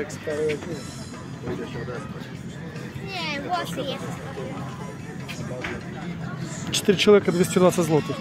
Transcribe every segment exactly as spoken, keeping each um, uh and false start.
jak spałeś, nie. Pójdę się odespać. Nie, włosy jest. Четыре человека, двести двадцать злотых.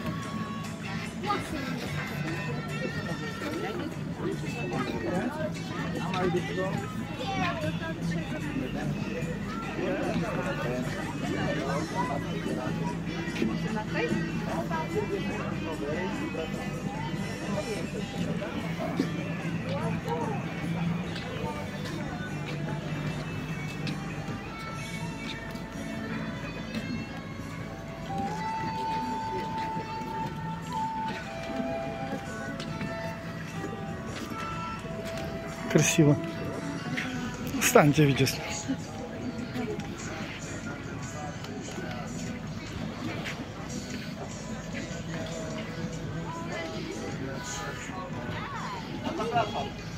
Красиво. Встаньте, видишь. Thank you.